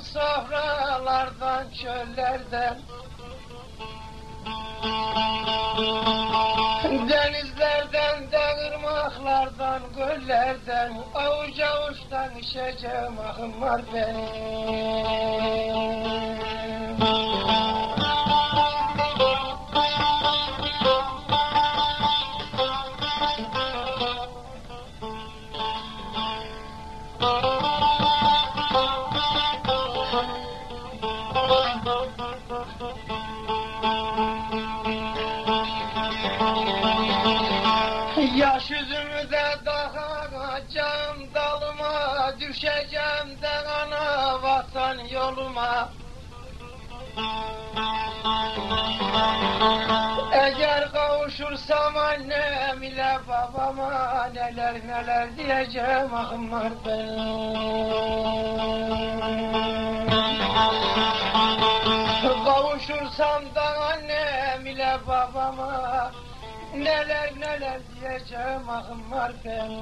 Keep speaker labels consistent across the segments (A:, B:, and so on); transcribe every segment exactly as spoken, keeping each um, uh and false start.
A: sofralardan, çöllerden, denizlerden de, ırmaklardan, göllerden, avuç avuçtan içeceğim ahım var benim. Yaş yüzümü de dağacağım dalıma, düşeceğim de ana vatan yoluma. Eğer kavuşursam annem ile babama, neler neler diyeceğim ahım var benim. Kavuşursam da annem ile babama, neler neler diyeceğim ahım var benim.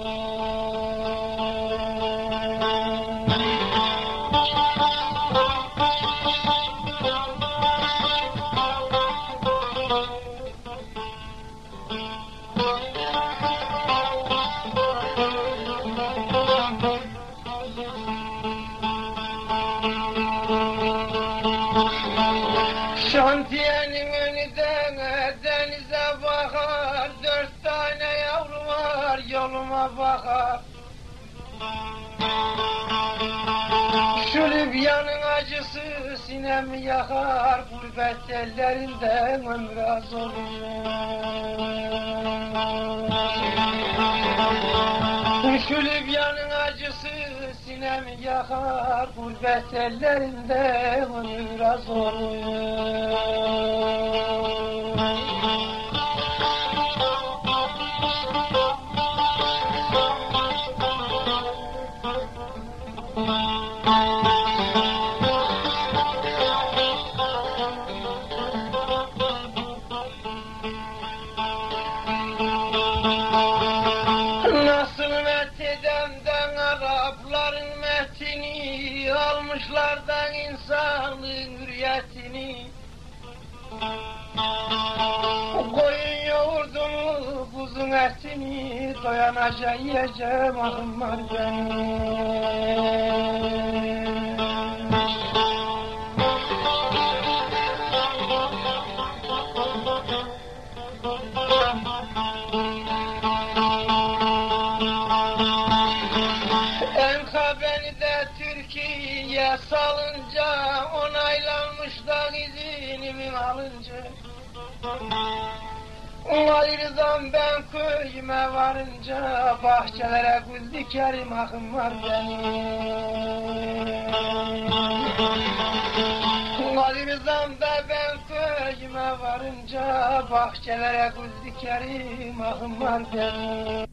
A: Şantiyenin önünden denize bakar, dört tane yavru var yoluma bakar. Şu Libya'nın acısı sinemi yakar, gurbet ellerinden ömür az oluyor. Şu Libya'nın acısı sinemi yakar, gurbet ellerinden ömür az oluyor. Nasıl methedemden Arapların metini, almışlardan insanlığın hürriyetini. Koyun yoğurdunu, buzun etini, doyanaca yiyeceğim ahım var benim. Beni de Türkiye salınca, onaylanmış da iznimi alınca, ayrıdan ben köyüme varınca, bahçelere gül dikerim ahım var benim. Ayrıdan da ben köyüme varınca, bahçelere gül dikerim ahım var benim.